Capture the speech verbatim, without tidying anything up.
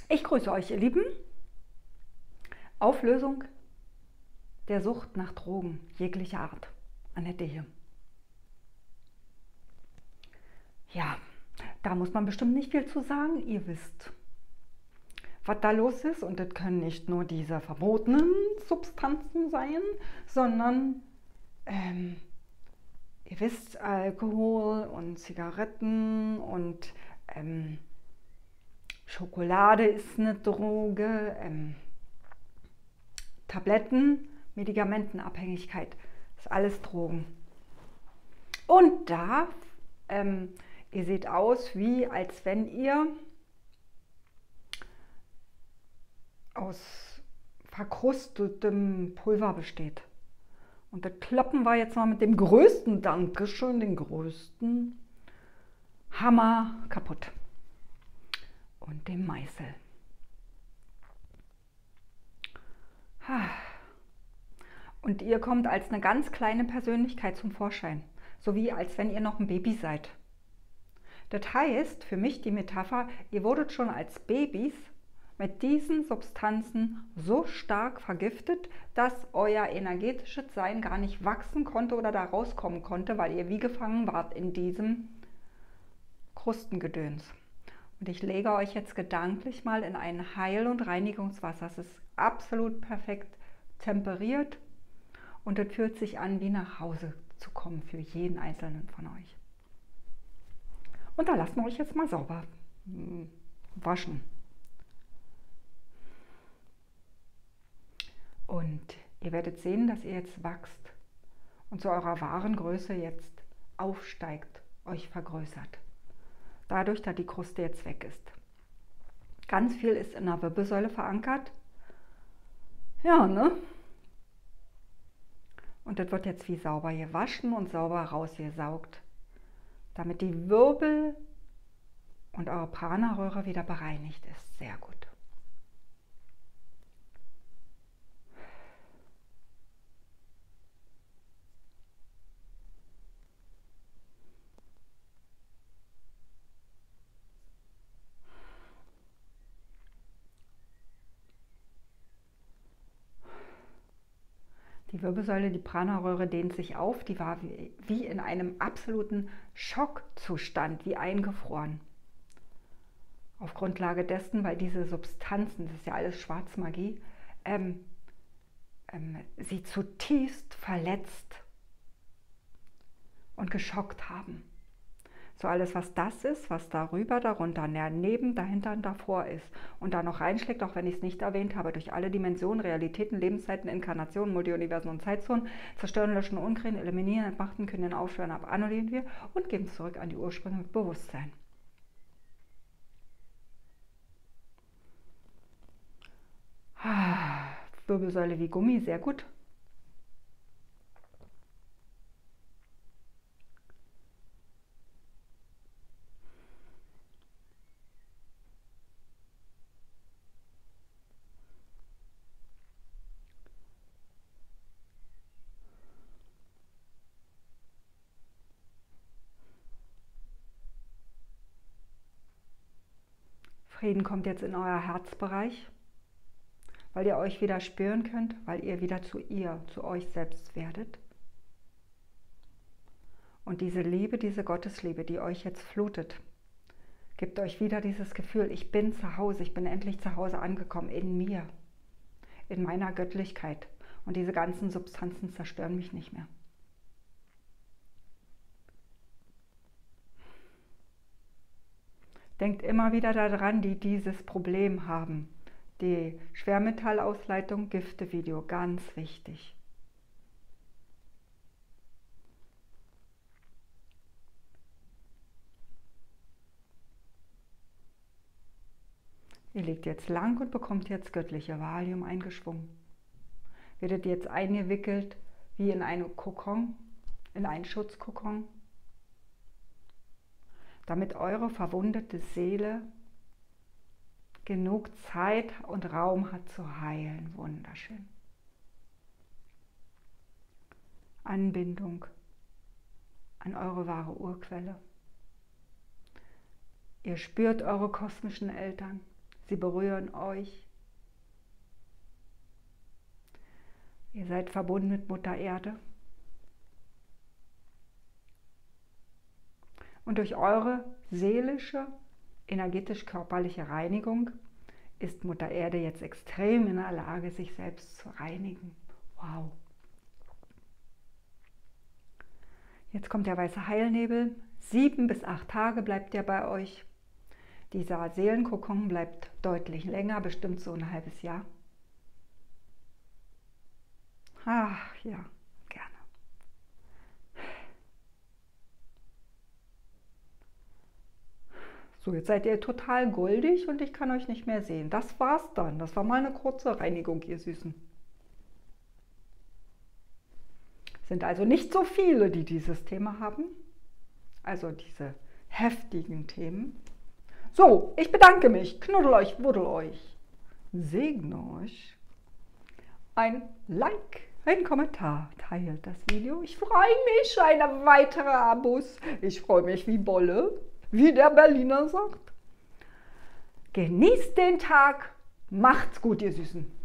Ich grüße euch, ihr Lieben. Auflösung der Sucht nach Drogen jeglicher Art. Annette hier. Ja, da muss man bestimmt nicht viel zu sagen. Ihr wisst, was da los ist. Und das können nicht nur diese verbotenen Substanzen sein, sondern ähm, ihr wisst, Alkohol und Zigaretten und ähm, Schokolade ist eine Droge, ähm, Tabletten, Medikamentenabhängigkeit, ist alles Drogen. Und da, ähm, ihr seht aus, wie als wenn ihr aus verkrustetem Pulver besteht. Und das kloppen wir jetzt mal mit dem größten Dankeschön, den größten Hammer kaputt. Und dem Meißel. Und ihr kommt als eine ganz kleine Persönlichkeit zum Vorschein. So wie als wenn ihr noch ein Baby seid. Das heißt, für mich die Metapher, ihr wurdet schon als Babys mit diesen Substanzen so stark vergiftet, dass euer energetisches Sein gar nicht wachsen konnte oder da rauskommen konnte, weil ihr wie gefangen wart in diesem Krustengedöns. Und ich lege euch jetzt gedanklich mal in ein Heil- und Reinigungswasser. Es ist absolut perfekt temperiert und es fühlt sich an, wie nach Hause zu kommen für jeden einzelnen von euch. Und da lassen wir euch jetzt mal sauber waschen. Und ihr werdet sehen, dass ihr jetzt wächst und zu eurer wahren Größe jetzt aufsteigt, euch vergrößert. Dadurch, dass die Kruste jetzt weg ist. Ganz viel ist in der Wirbelsäule verankert. Ja, ne? Und das wird jetzt wie sauber gewaschen und sauber rausgesaugt, damit die Wirbel und eure Prana-Röhre wieder bereinigt ist. Sehr gut. Die Wirbelsäule, die Prana-Röhre dehnt sich auf, die war wie in einem absoluten Schockzustand, wie eingefroren. Auf Grundlage dessen, weil diese Substanzen, das ist ja alles Schwarzmagie, ähm, ähm, sie zutiefst verletzt und geschockt haben. So alles, was das ist, was darüber, darunter, daneben, dahinter und davor ist und da noch reinschlägt, auch wenn ich es nicht erwähnt habe, durch alle Dimensionen, Realitäten, Lebenszeiten, Inkarnationen, Multiuniversen und Zeitzonen, zerstören, löschen, unkriegen, eliminieren, entmachten, können aufschwören, ab, annullieren wir und geben zurück an die Ursprünge mit Bewusstsein. Wirbelsäule wie Gummi, sehr gut. Frieden kommt jetzt in euer Herzbereich, weil ihr euch wieder spüren könnt, weil ihr wieder zu ihr, zu euch selbst werdet. Und diese Liebe, diese Gottesliebe, die euch jetzt flutet, gibt euch wieder dieses Gefühl, ich bin zu Hause, ich bin endlich zu Hause angekommen, in mir, in meiner Göttlichkeit. Und diese ganzen Substanzen zerstören mich nicht mehr. Denkt immer wieder daran, die dieses Problem haben. Die Schwermetallausleitung, Gifte-Video, ganz wichtig. Ihr liegt jetzt lang und bekommt jetzt göttliche Valium eingeschwungen. Werdet jetzt eingewickelt wie in einen Kokon, in einen Schutzkokon, damit eure verwundete Seele genug Zeit und Raum hat zu heilen. Wunderschön. Anbindung an eure wahre Urquelle. Ihr spürt eure kosmischen Eltern. Sie berühren euch. Ihr seid verbunden mit Mutter Erde. Und durch eure seelische, energetisch-körperliche Reinigung ist Mutter Erde jetzt extrem in der Lage, sich selbst zu reinigen. Wow! Jetzt kommt der weiße Heilnebel. Sieben bis acht Tage bleibt der bei euch. Dieser Seelenkokon bleibt deutlich länger, bestimmt so ein halbes Jahr. Ach ja, gerne. So, jetzt seid ihr total goldig und ich kann euch nicht mehr sehen. Das war's dann. Das war mal eine kurze Reinigung, ihr Süßen. Sind also nicht so viele, die dieses Thema haben. Also diese heftigen Themen. So, ich bedanke mich. Knuddel euch, wuddel euch. Segne euch. Ein Like, ein Kommentar. Teilt das Video. Ich freue mich. Eine weitere Abos. Ich freue mich wie Bolle, wie der Berliner sagt. Genießt den Tag. Macht's gut, ihr Süßen.